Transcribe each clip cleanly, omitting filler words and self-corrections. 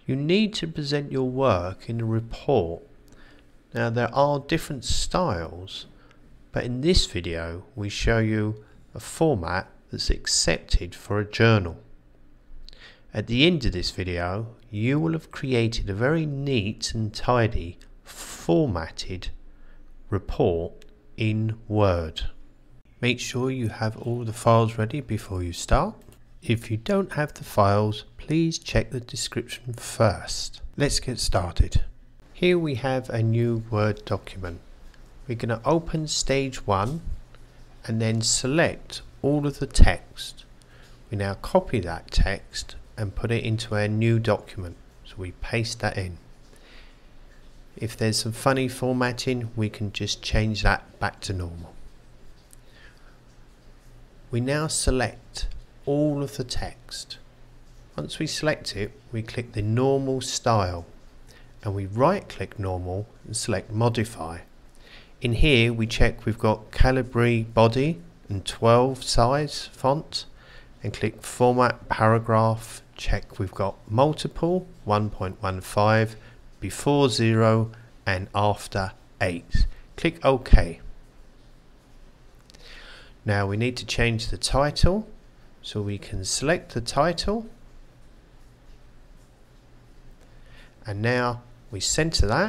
You need to present your work in a report. Now there are different styles, but in this video we show you a format that's accepted for a journal. At the end of this video you will have created a very neat and tidy formatted report in Word. Make sure you have all the files ready before you start. If you don't have the files, please check the description first. Let's get started. Here we have a new Word document. We're going to open stage 1 and then select all of the text. We now copy that text and put it into our new document. So we paste that in. If there's some funny formatting, we can just change that back to normal. We now select all of the text. Once we select it, we click the normal style and we right click normal and select modify. In here we check we've got Calibri body and 12 size font and click format paragraph. Check we've got multiple 1.15 before 0 and after 8. Click OK. Now we need to change the title, so we can select the title and now we center that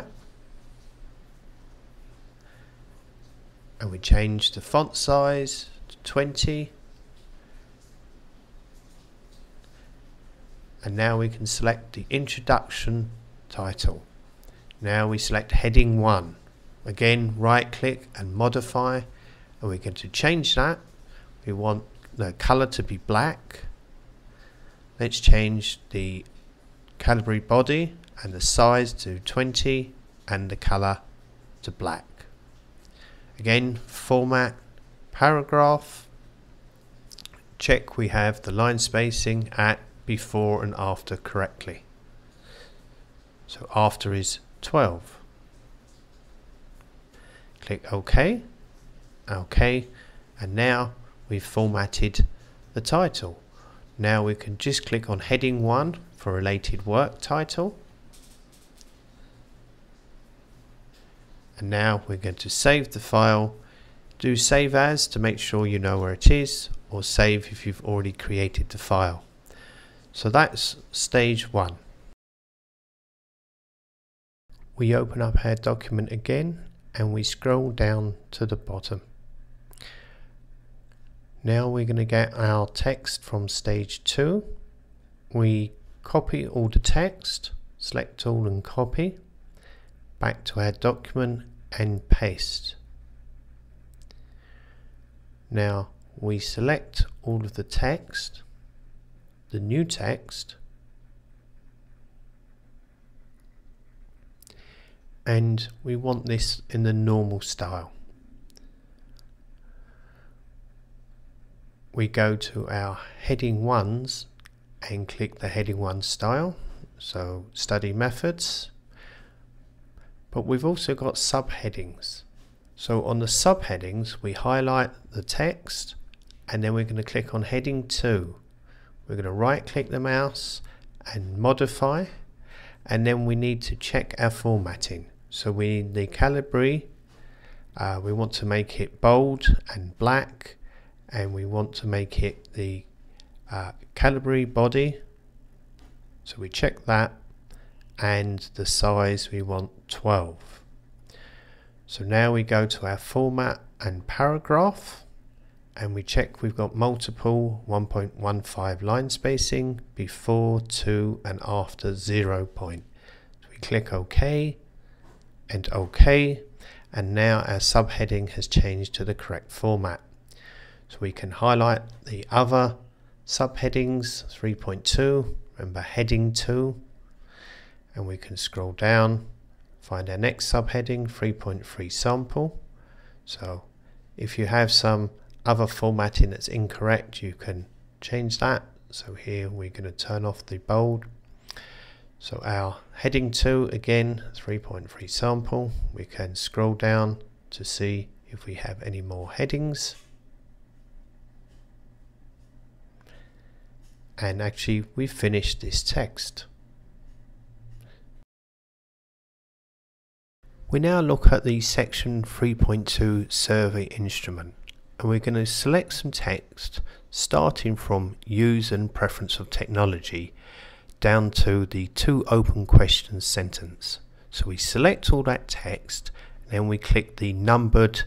and we change the font size to 20, and now we can select the introduction title. Now we select heading 1. Again, right click and modify, and we're going to change that. We want the color to be black. Let's change the Calibri body and the size to 20 and the color to black. Again, format paragraph. Check we have the line spacing at before and after correctly. So after is 12. Click OK. OK, and now we've formatted the title. Now we can just click on heading 1 for related work title. And now we're going to save the file. Do save as to make sure you know where it is, or save if you've already created the file. So that's stage 1. We open up our document again and we scroll down to the bottom. Now we're going to get our text from stage 2. We copy all the text, select all and copy, back to our document and paste. Now we select all of the text, the new text, and we want this in the normal style. We go to our heading 1s and click the heading 1 style, so study methods, but we've also got subheadings. So on the subheadings we highlight the text and then we're going to click on heading 2. We're going to right click the mouse and modify, and then we need to check our formatting. So we need the Calibri, we want to make it bold and black, and we want to make it the Calibri body, so we check that, and the size we want 12. So now we go to our format and paragraph and we check we've got multiple 1.15 line spacing before, to and after 0 point. So we click OK and OK, and now our subheading has changed to the correct format. So we can highlight the other subheadings, 3.2, remember heading 2, and we can scroll down, find our next subheading, 3.3 sample. So if you have some other formatting that's incorrect, you can change that. So here we're going to turn off the bold. So our heading 2, again 3.3 sample, we can scroll down to see if we have any more headings. And actually we've finished this text. We now look at the section 3.2 survey instrument, and we're going to select some text starting from use and preference of technology down to the two open questions sentence. So we select all that text, and then we click the numbered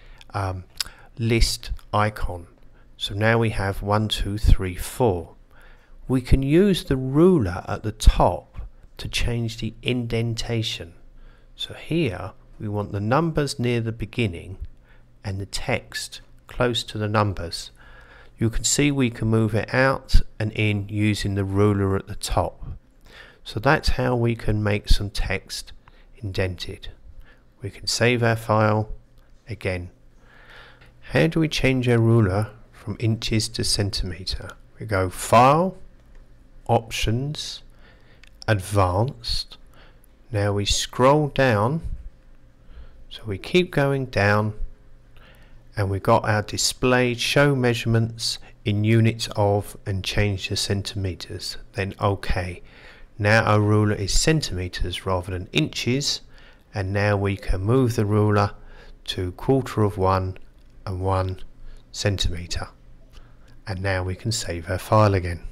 list icon. So now we have 1, 2, 3, 4. We can use the ruler at the top to change the indentation. So here we want the numbers near the beginning and the text close to the numbers. You can see we can move it out and in using the ruler at the top. So that's how we can make some text indented. We can save our file again. How do we change our ruler from inches to centimetre? We go File, Options, Advanced. Now we scroll down, so we keep going down, and we got our display show measurements in units of and change to centimeters. Then OK. Now our ruler is centimeters rather than inches, and now we can move the ruler to 1/4 of 1 and 1 centimeter. And now we can save our file again.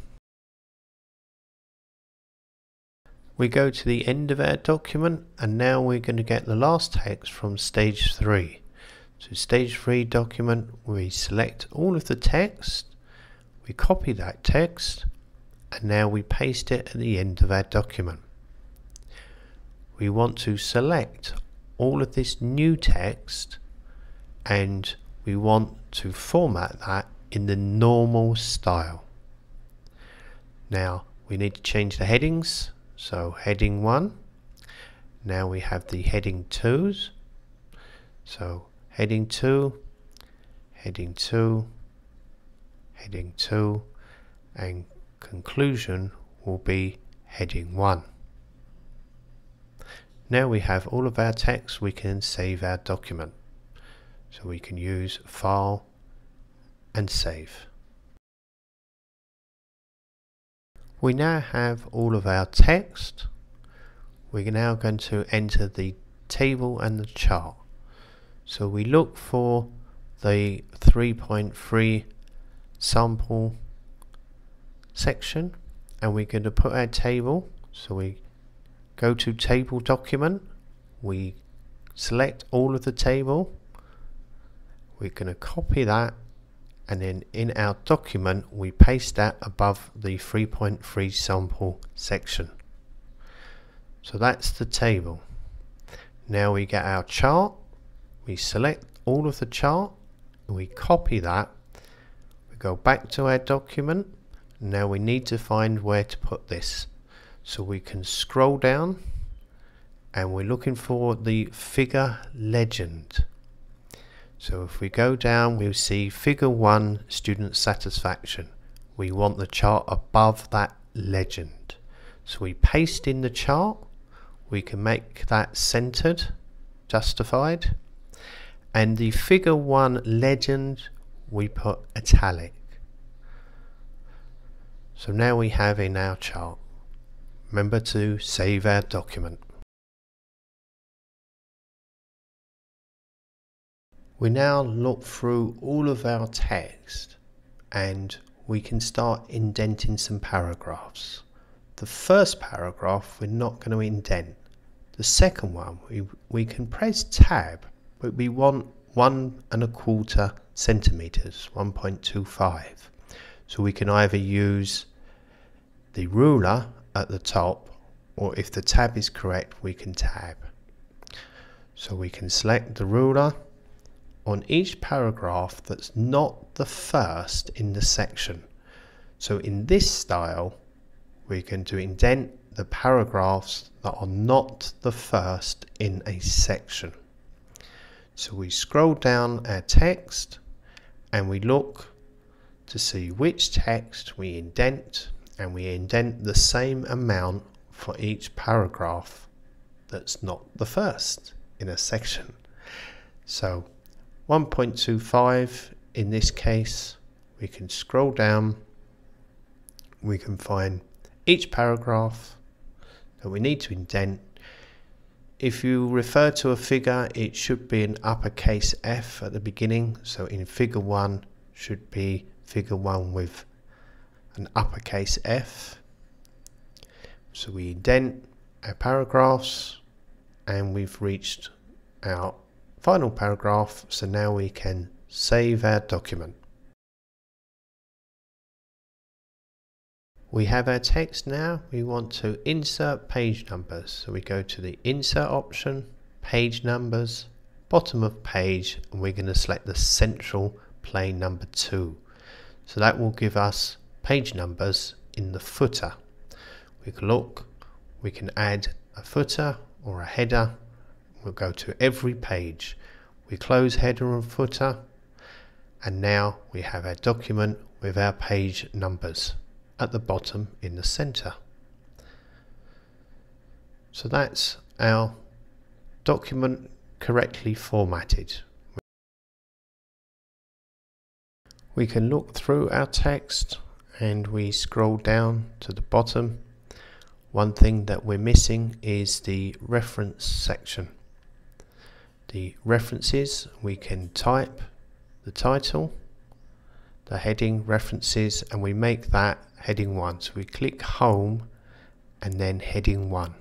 We go to the end of our document, and now we're going to get the last text from stage 3. So stage 3 document, we select all of the text, we copy that text, and now we paste it at the end of our document. We want to select all of this new text, and we want to format that in the normal style. Now we need to change the headings. So heading 1, now we have the heading 2s, so heading 2, heading 2, heading 2, and conclusion will be heading 1. Now we have all of our text, we can save our document. So we can use File and Save. We now have all of our text. We're now going to enter the table and the chart. So we look for the 3.3 sample section, and we're going to put our table. So we go to table document, we select all of the table, we're going to copy that, and then in our document we paste that above the 3.3 sample section. So that's the table. Now we get our chart, we select all of the chart, and we copy that, we go back to our document. Now we need to find where to put this, so we can scroll down, and we're looking for the figure legend. So if we go down, we'll see figure 1, student satisfaction. We want the chart above that legend. So we paste in the chart, we can make that centered, justified, and the figure 1 legend we put italic. So now we have in our chart. Remember to save our document. We now look through all of our text, and we can start indenting some paragraphs. The first paragraph we're not going to indent. The second one we can press tab, but we want 1 1/4 centimeters, 1.25. So we can either use the ruler at the top, or if the tab is correct, we can tab. So we can select the ruler on each paragraph that's not the first in the section. So in this style, we can indent the paragraphs that are not the first in a section. So we scroll down our text, and we look to see which text we indent, and we indent the same amount for each paragraph that's not the first in a section. So 1.25 in this case, we can scroll down, we can find each paragraph that we need to indent if you refer to a figure, it should be an uppercase F at the beginning. So in figure 1 should be figure 1 with an uppercase F. So we indent our paragraphs and we've reached our final paragraph. So now we can save our document. We have our text now. We want to insert page numbers. So we go to the insert option, page numbers, bottom of page, and we're going to select the central plain number 2. So that will give us page numbers in the footer. We can look, we can add a footer or a header. We'll go to every page. We close header and footer, and now we have our document with our page numbers at the bottom in the center. So that's our document correctly formatted. We can look through our text and we scroll down to the bottom. One thing that we're missing is the reference section. The references, we can type the title, the heading, references, and we make that heading 1. So we click home and then heading 1.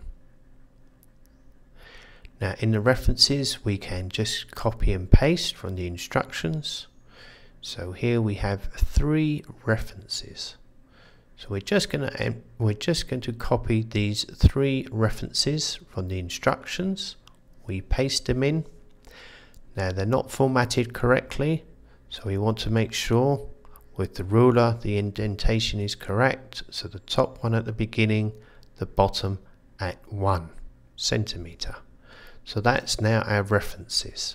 Now in the references we can just copy and paste from the instructions. So here we have 3 references. So we're just going to copy these 3 references from the instructions. We paste them in. Now they're not formatted correctly, so we want to make sure with the ruler the indentation is correct. So the top one at the beginning, the bottom at 1 centimeter. So that's now our references.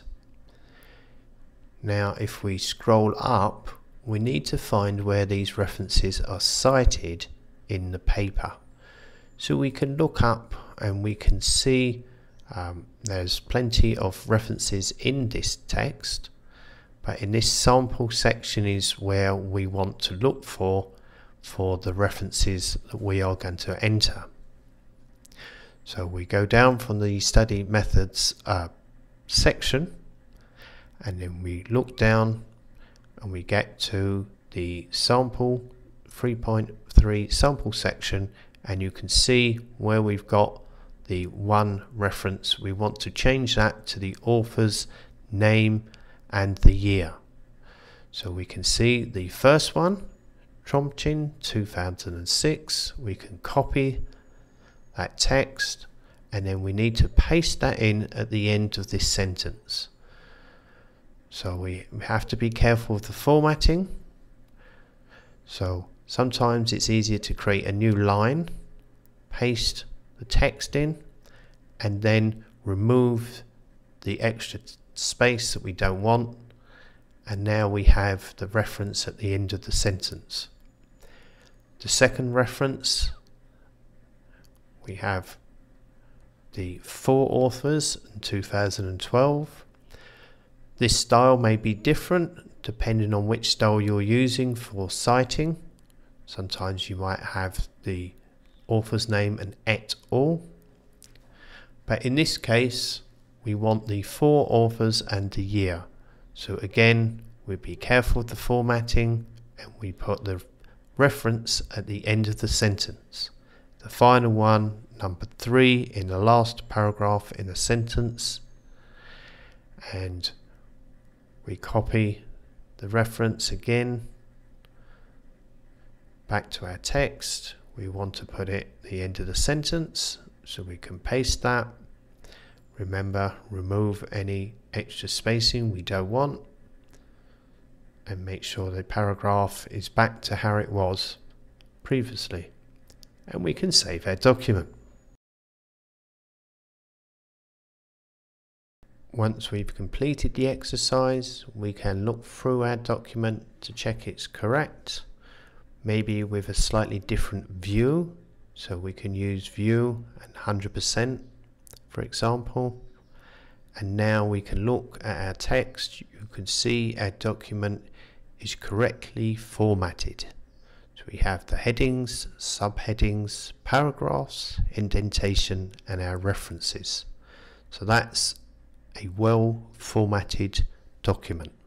Now if we scroll up, we need to find where these references are cited in the paper. So we can look up and we can see there's plenty of references in this text, but in this sample section is where we want to look for the references that we are going to enter. So we go down from the study methods section, and then we look down and we get to the sample 3.3 sample section, and you can see where we've got the 1 reference. We want to change that to the author's name and the year. So we can see the first one, Tromchin 2006. We can copy that text and then we need to paste that in at the end of this sentence. So we have to be careful with the formatting. So sometimes it's easier to create a new line, paste the text in, and then remove the extra space that we don't want, and now we have the reference at the end of the sentence. The second reference, we have the 4 authors in 2012. This style may be different depending on which style you're using for citing. Sometimes you might have the author's name and et al. But in this case we want the 4 authors and the year. So again, we be careful with the formatting and we put the reference at the end of the sentence. The final one, number 3, in the last paragraph in the sentence, and we copy the reference again back to our text. We want to put it at the end of the sentence, so we can paste that. Remember, remove any extra spacing we don't want, and make sure the paragraph is back to how it was previously, and we can save our document. Once we've completed the exercise, we can look through our document to check it's correct, maybe with a slightly different view. So we can use view and 100%, for example. And now we can look at our text. You can see our document is correctly formatted. So we have the headings, subheadings, paragraphs, indentation, and our references. So that's a well formatted document.